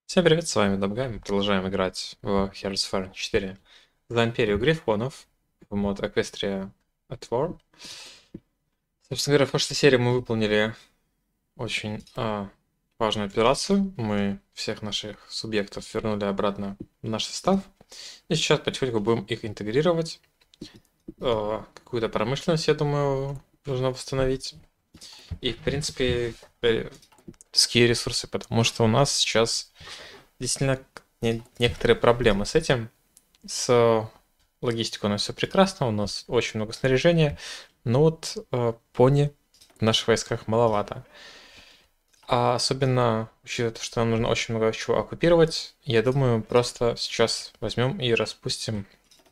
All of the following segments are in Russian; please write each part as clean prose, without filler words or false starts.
Всем привет, с вами Dabgai, мы продолжаем играть в Heroes of Iron 4 за Империю Грифонов в мод Equestria at War. Собственно говоря, в прошлой серии мы выполнили очень важную операцию. Мы всех наших субъектов вернули обратно в наш состав. И сейчас потихоньку будем их интегрировать. Какую-то промышленность, я думаю, нужно восстановить. И, в принципе, людские ресурсы, потому что у нас сейчас действительно некоторые проблемы с этим. С логистикой у нас все прекрасно, у нас очень много снаряжения, но вот пони в наших войсках маловато. А особенно, учитывая, что нам нужно очень много чего оккупировать, я думаю, просто сейчас возьмем и распустим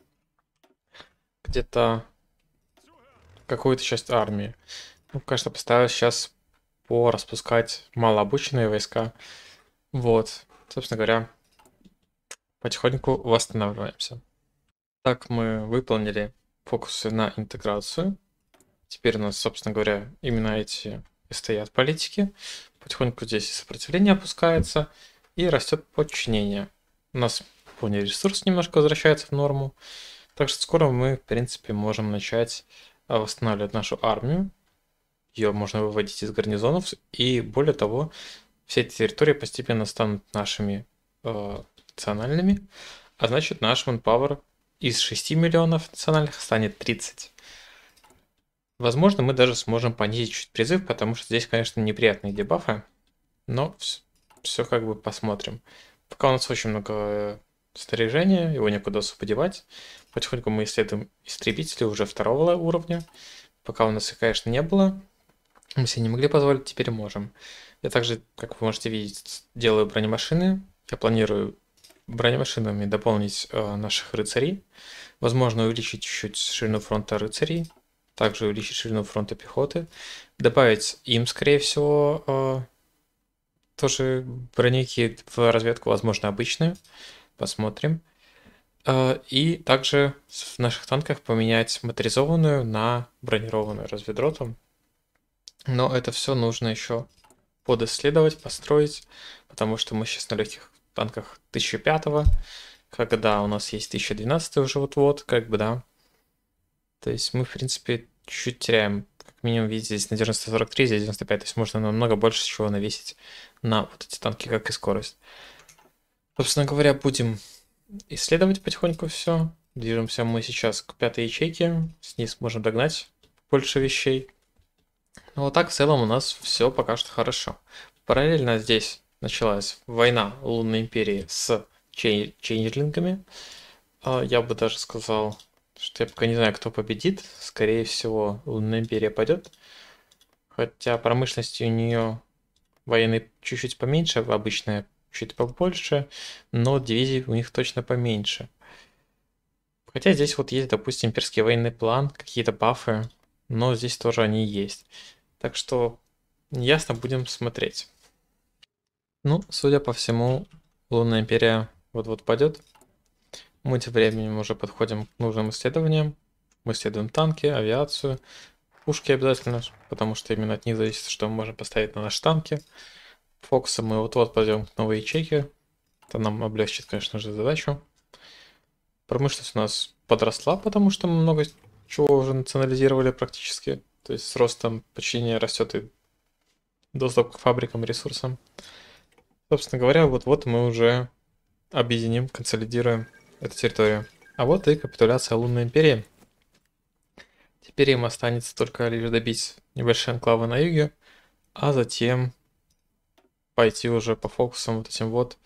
где-то какую-то часть армии. Ну, конечно, постараюсь сейчас распускать малообученные войска. Вот, собственно говоря, потихоньку восстанавливаемся. Так мы выполнили фокусы на интеграцию. Теперь у нас, собственно говоря, именно эти и стоят политики. Потихоньку здесь и сопротивление опускается, и растет подчинение. У нас пони ресурс немножко возвращается в норму. Так что скоро мы, в принципе, можем начать восстанавливать нашу армию. Ее можно выводить из гарнизонов. И более того, все эти территории постепенно станут нашими национальными. А значит, наш manpower из 6 миллионов национальных станет 30. Возможно, мы даже сможем понизить чуть призыв, потому что здесь, конечно, неприятные дебафы. Но все как бы посмотрим. Пока у нас очень много снаряжения, его некуда особо девать. Потихоньку мы исследуем истребители уже второго уровня. Пока у нас их, конечно, не было. Мы себе не могли позволить, теперь можем. Я также, как вы можете видеть, делаю бронемашины. Я планирую бронемашинами дополнить наших рыцарей. Возможно, увеличить чуть-чуть ширину фронта рыцарей. Также увеличить ширину фронта пехоты. Добавить им, скорее всего, тоже броники в разведку, возможно, обычные. Посмотрим. И также в наших танках поменять моторизованную на бронированную разведроту. Но это все нужно еще подисследовать, построить, потому что мы сейчас на легких танках 1005, когда у нас есть 1012 уже вот-вот, как бы, да. То есть мы, в принципе, чуть-чуть теряем. Как минимум, видите, здесь на 143, здесь 95, то есть можно намного больше чего навесить на вот эти танки, как и скорость. Собственно говоря, будем исследовать потихоньку все. Движемся мы сейчас к 5-й ячейке, с ней сможем догнать больше вещей. Ну вот так в целом у нас все пока что хорошо. Параллельно здесь началась война Лунной Империи с чейнджлингами. Я бы даже сказал, что я пока не знаю, кто победит. Скорее всего, Лунная Империя пойдет. Хотя промышленности у нее военной чуть-чуть поменьше, обычная чуть побольше, но дивизий у них точно поменьше. Хотя здесь вот есть, допустим, имперский военный план, какие-то бафы, но здесь тоже они есть. Так что ясно, будем смотреть. Ну, судя по всему, Лунная Империя вот-вот падет. Мы тем временем уже подходим к нужным исследованиям. Мы исследуем танки, авиацию, пушки обязательно, потому что именно от них зависит, что мы можем поставить на наши танки. Фокусом мы вот-вот пойдем к новой ячейке. Это нам облегчит, конечно же, задачу. Промышленность у нас подросла, потому что мы много чего уже национализировали практически. То есть с ростом подчинения растет и доступ к фабрикам, ресурсам. Собственно говоря, вот-вот мы уже объединим, консолидируем эту территорию. А вот и капитуляция Лунной Империи. Теперь им останется только лишь добить небольшие анклавы на юге, а затем пойти уже по фокусам вот этим вот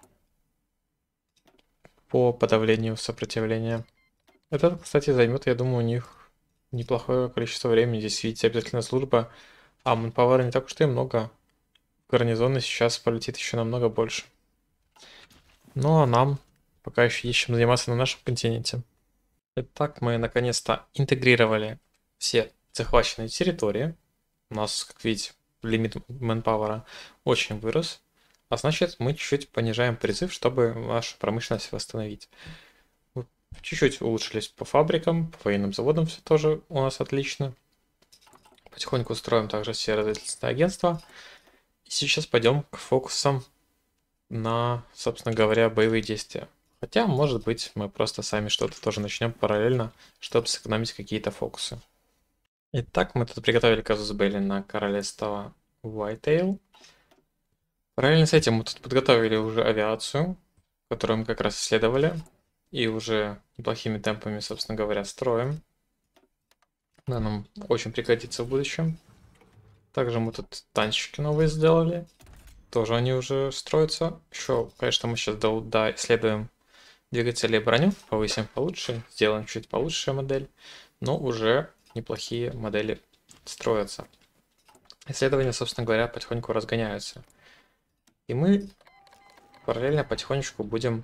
по подавлению сопротивления. Это, кстати, займет, я думаю, у них неплохое количество времени. Здесь, видите, обязательно служба, а манпауэра не так уж и много. Гарнизоны сейчас полетит еще намного больше. Ну а нам пока еще есть чем заниматься на нашем континенте. Итак, мы наконец-то интегрировали все захваченные территории. У нас, как видите, лимит manpower очень вырос. А значит, мы чуть-чуть понижаем призыв, чтобы нашу промышленность восстановить. Чуть-чуть улучшились по фабрикам, по военным заводам все тоже у нас отлично. Потихоньку устроим также все разведывательные агентства. И сейчас пойдем к фокусам на, собственно говоря, боевые действия. Хотя, может быть, мы просто сами что-то тоже начнем параллельно, чтобы сэкономить какие-то фокусы. Итак, мы тут приготовили казус белли на королевство Whitetail. Параллельно с этим мы тут подготовили уже авиацию, которую мы как раз исследовали. И уже неплохими темпами, собственно говоря, строим. Она нам очень пригодится в будущем. Также мы тут танчики новые сделали. Тоже они уже строятся. Еще, конечно, мы сейчас исследуем двигатели и броню. Повысим получше, сделаем чуть получше модель. Но уже неплохие модели строятся. Исследования, собственно говоря, потихоньку разгоняются. И мы параллельно потихонечку будем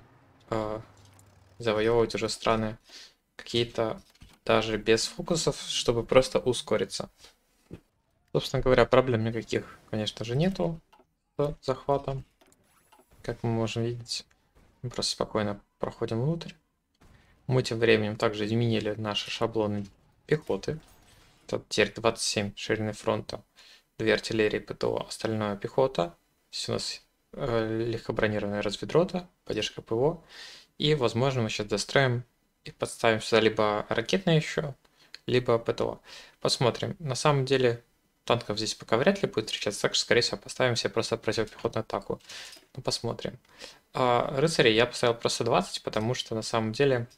завоевывать уже страны какие-то даже без фокусов, чтобы просто ускориться. Собственно говоря, проблем никаких, конечно же, нету с захватом. Как мы можем видеть, мы просто спокойно проходим внутрь. Мы тем временем также изменили наши шаблоны пехоты. Тут теперь 27 ширины фронта, 2 артиллерии ПТО, остальное пехота. Здесь у нас легкобронированная разведрота, поддержка ПВО. И, возможно, мы сейчас достроим и подставим сюда либо ракетное еще, либо ПТО. Посмотрим. На самом деле танков здесь пока вряд ли будет встречаться, так что, скорее всего, поставим себе просто противопехотную атаку. Ну, посмотрим. Рыцарей я поставил просто 20, потому что на самом деле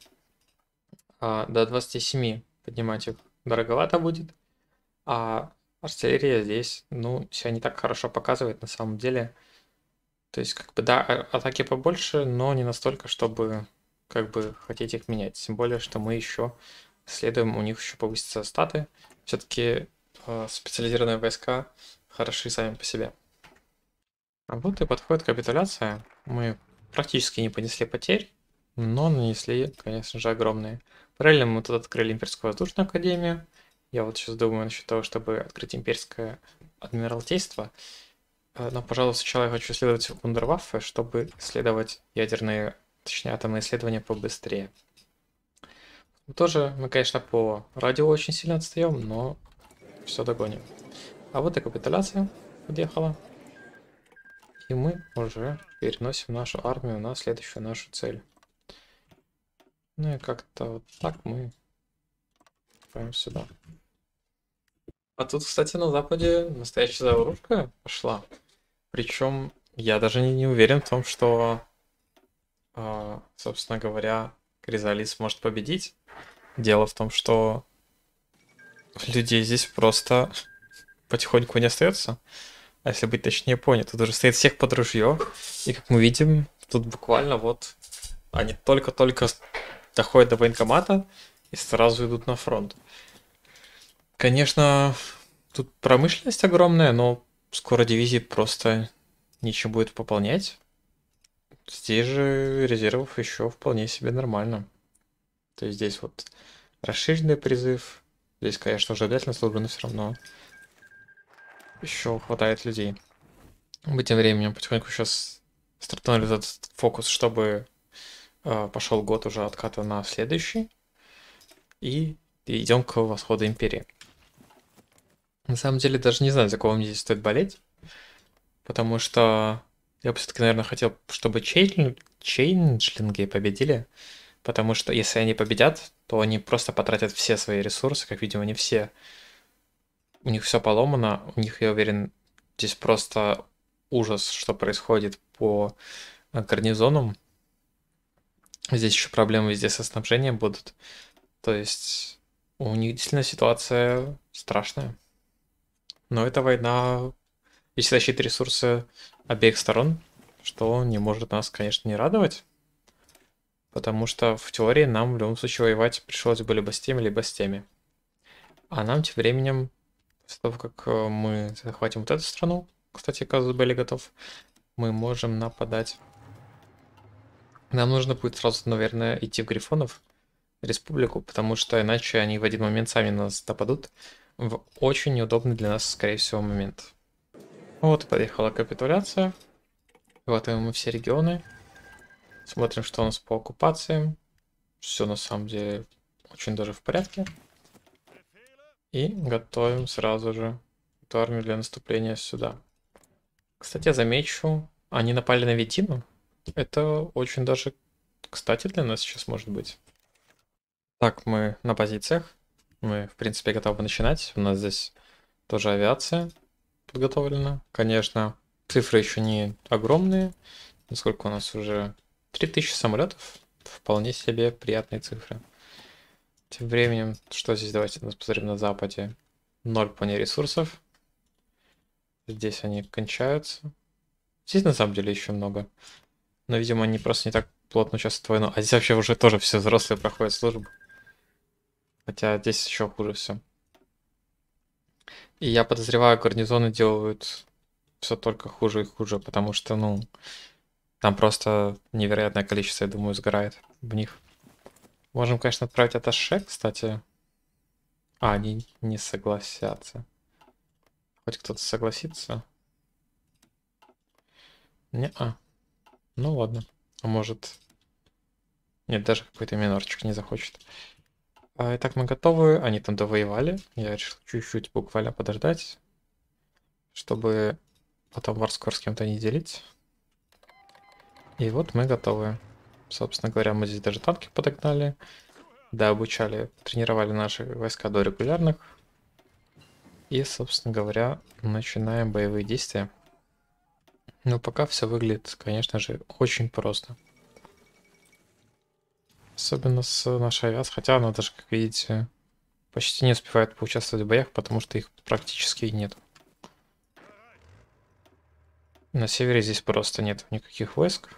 до 27 поднимать их дороговато будет. А артиллерия здесь, ну, себя не так хорошо показывает на самом деле. То есть, как бы, да, атаки побольше, но не настолько, чтобы, как бы, хотеть их менять. Тем более, что мы еще следуем, у них еще повысятся статы. Все-таки специализированные войска хороши сами по себе. А вот и подходит капитуляция. Мы практически не понесли потерь, но нанесли, конечно же, огромные. Параллельно мы тут открыли Имперскую воздушную академию. Я вот сейчас думаю насчет того, чтобы открыть Имперское адмиралтейство. Но, пожалуй, сначала я хочу исследовать вундерваффе, чтобы исследовать ядерные, точнее, атомные исследования побыстрее. Тоже мы, конечно, по радио очень сильно отстаем, но все догоним. А вот и капитуляция подъехала. И мы уже переносим нашу армию на следующую нашу цель. Ну и как-то вот так мы пойдем сюда. А тут, кстати, на западе настоящая заварушка пошла. Причем я даже не уверен в том, что, собственно говоря, Кризалис может победить. Дело в том, что людей здесь просто потихоньку не остается. А если быть точнее, понял, тут уже стоит всех под ружье. И как мы видим, тут буквально вот они только-только доходят до военкомата и сразу идут на фронт. Конечно, тут промышленность огромная, но скоро дивизии просто нечем будет пополнять. Здесь же резервов еще вполне себе нормально. То есть здесь вот расширенный призыв. Здесь, конечно, уже обязательно служба, но все равно еще хватает людей. Мы тем временем потихоньку сейчас стартанули этот фокус, чтобы пошел год уже отката на следующий. И идем к восходу империи. На самом деле даже не знаю, за кого мне здесь стоит болеть. Потому что я бы все-таки, наверное, хотел, чтобы чейнджлинги победили. Потому что если они победят, то они просто потратят все свои ресурсы. Как видим, они все... У них все поломано. У них, я уверен, здесь просто ужас, что происходит по гарнизонам. Здесь еще проблемы везде со снабжением будут. То есть у них действительно ситуация страшная. Но эта война, если тащит ресурсы обеих сторон, что не может нас, конечно, не радовать. Потому что в теории нам в любом случае воевать пришлось бы либо с теми, либо с теми. А нам тем временем, после того, как мы захватим вот эту страну, кстати, казус были готов, мы можем нападать. Нам нужно будет сразу, наверное, идти в Грифонов, Республику, потому что иначе они в один момент сами нас нападут в очень неудобный для нас, скорее всего, момент. Вот, подъехала капитуляция. Хватаем мы все регионы. Смотрим, что у нас по оккупациям. Все на самом деле очень даже в порядке. И готовим сразу же эту армию для наступления сюда. Кстати, я замечу, они напали на Витину. Это очень даже кстати для нас сейчас может быть. Так, мы на позициях. Мы, в принципе, готовы начинать. У нас здесь тоже авиация подготовлена. Конечно, цифры еще не огромные. Насколько у нас уже 3000 самолетов. Вполне себе приятные цифры. Тем временем, что здесь? Давайте посмотрим на западе. 0 в плане ресурсов. Здесь они кончаются. Здесь на самом деле еще много. Но, видимо, они просто не так плотно участвуют в войну. А здесь вообще уже тоже все взрослые проходят службу. Хотя здесь еще хуже все. И я подозреваю, гарнизоны делают все только хуже и хуже, потому что, ну, там просто невероятное количество, я думаю, сгорает в них. Можем, конечно, отправить атташе, кстати. А, они не согласятся. Хоть кто-то согласится? Не-а. Ну ладно. А может... Нет, даже какой-то минорчик не захочет. Итак, мы готовы. Они там довоевали. Я решил чуть-чуть буквально подождать, чтобы потом Варскор с кем-то не делить. И вот мы готовы. Собственно говоря, мы здесь даже танки подогнали. Да, обучали, тренировали наши войска до регулярных. И, собственно говоря, начинаем боевые действия. Но пока все выглядит, конечно же, очень просто. Особенно с нашей авиацией. Хотя она даже, как видите, почти не успевает поучаствовать в боях, потому что их практически нет. На севере здесь просто нет никаких войск.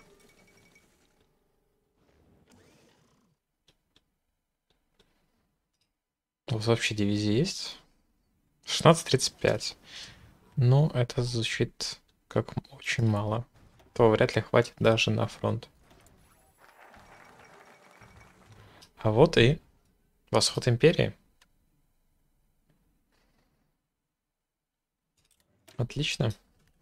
У вас вообще дивизии есть? 16:35. Ну, это звучит как очень мало. То вряд ли хватит даже на фронт. А вот и восход империи. Отлично.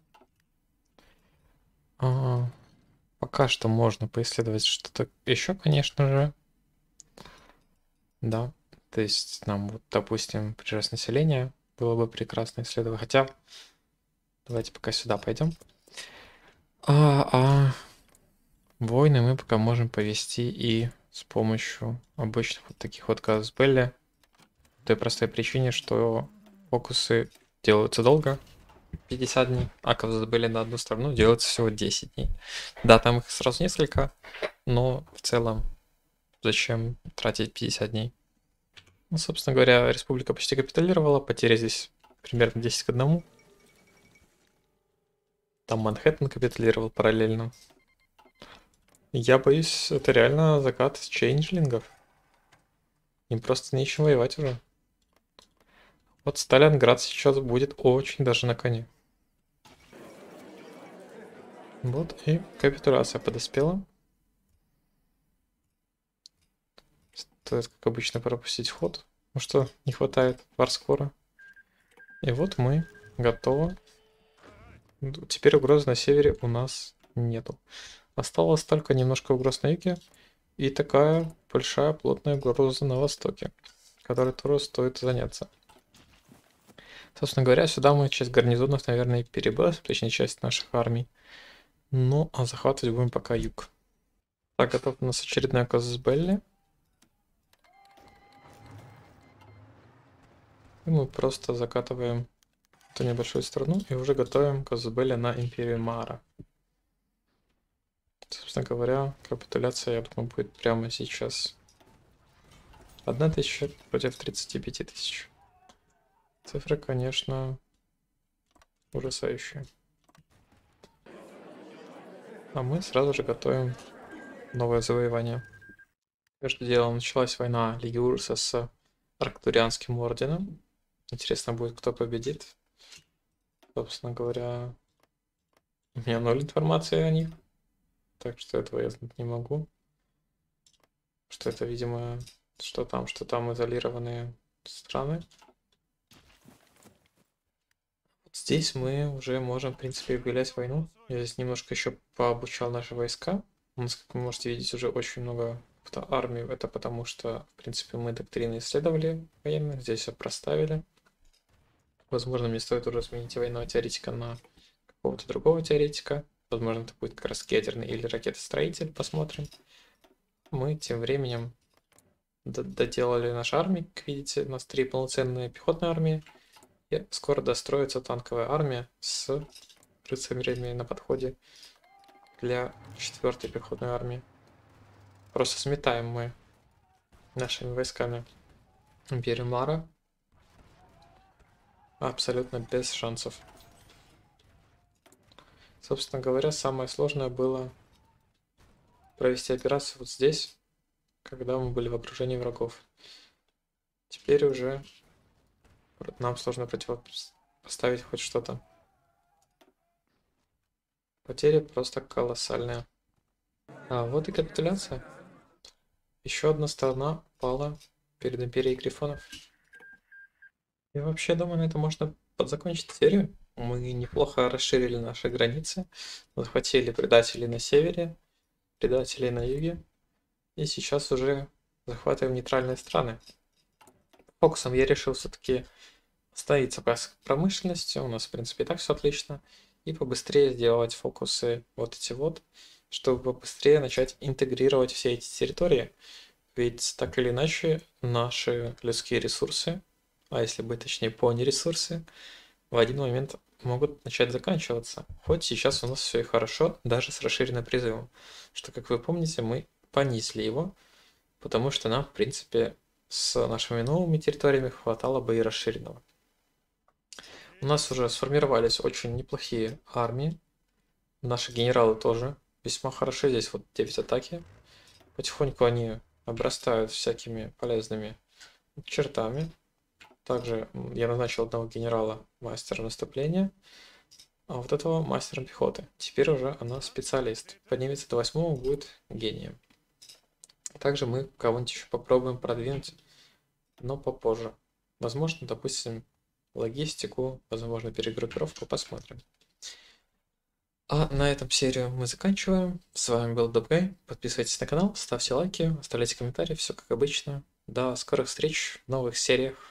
Пока что можно поисследовать что-то еще, конечно же. Да. То есть нам, вот, допустим, прирост населения было бы прекрасно исследовать. Хотя, давайте пока сюда пойдем. А войны мы пока можем повести и с помощью обычных вот таких вот казус-белли. По той простой причине, что фокусы делаются долго, 50 дней, а казус-белли на одну страну делается всего 10 дней. Да, там их сразу несколько, но в целом зачем тратить 50 дней? Ну, собственно говоря, республика почти капитулировала, потери здесь примерно 10-1. Там Манхэттен капитулировал параллельно. Я боюсь, это реально закат чейнджлингов. Им просто нечем воевать уже. Вот Сталинград сейчас будет очень даже на коне. Вот и капитуляция подоспела. Стоит, как обычно, пропустить ход. Ну что, не хватает варскора. И вот мы готовы. Теперь угрозы на севере у нас нету. Осталось только немножко угроз на юге. И такая большая плотная угроза на востоке, которой тоже стоит заняться. Собственно говоря, сюда мы часть гарнизонов, наверное, перебросим, точнее часть наших армий. Ну, а захватывать будем пока юг. Так, готов у нас очередная казус белли. И мы просто закатываем эту небольшую страну и уже готовим казус белли на империю Мара. Собственно говоря, капитуляция, я думаю, будет прямо сейчас. 1000 против 35 000. Цифры, конечно, ужасающие. А мы сразу же готовим новое завоевание. Между делом началась война Лиги Урса с Арктурианским орденом. Интересно будет, кто победит. Собственно говоря, у меня 0 информации о них. Так что этого я знать не могу. Что это, видимо, что там изолированные страны. Вот здесь мы уже можем, в принципе, объявлять войну. Я здесь немножко еще пообучал наши войска. У нас, как вы можете видеть, уже очень много армий. Это потому что, в принципе, мы доктрины исследовали военных. Здесь все проставили. Возможно, мне стоит уже сменить военного теоретика на какого-то другого теоретика. Возможно, это будет как раз ядерный или ракетостроитель, посмотрим. Мы тем временем доделали нашу армию. Как видите, у нас 3 полноценные пехотные армии. И скоро достроится танковая армия с рыцарями на подходе для 4-й пехотной армии. Просто сметаем мы нашими войсками империю Мара. Абсолютно без шансов. Собственно говоря, самое сложное было провести операцию вот здесь, когда мы были в окружении врагов. Теперь уже нам сложно противопоставить хоть что-то. Потери просто колоссальные. А вот и капитуляция. Еще одна сторона пала перед империей Грифонов. И вообще, думаю, на этом можно подзакончить серию. Мы неплохо расширили наши границы. Захватили предателей на севере, предателей на юге. И сейчас уже захватываем нейтральные страны. Фокусом я решил все-таки остановиться по промышленности. У нас, в принципе, и так все отлично. И побыстрее сделать фокусы вот эти вот, чтобы побыстрее начать интегрировать все эти территории. Ведь так или иначе наши людские ресурсы, а если быть точнее ресурсы, в один момент могут начать заканчиваться. Хоть сейчас у нас все и хорошо, даже с расширенным призывом. Что, как вы помните, мы понизили его, потому что нам, в принципе, с нашими новыми территориями хватало бы и расширенного. У нас уже сформировались очень неплохие армии. Наши генералы тоже весьма хороши. Здесь вот 9 атаки. Потихоньку они обрастают всякими полезными чертами. Также я назначил одного генерала мастером наступления, а вот этого мастером пехоты. Теперь уже она специалист. Поднимется до 8-го, будет гением. Также мы кого-нибудь еще попробуем продвинуть, но попозже. Возможно, допустим, логистику, возможно, перегруппировку, посмотрим. А на этом серию мы заканчиваем. С вами был Добгай. Подписывайтесь на канал, ставьте лайки, оставляйте комментарии, все как обычно. До скорых встреч в новых сериях.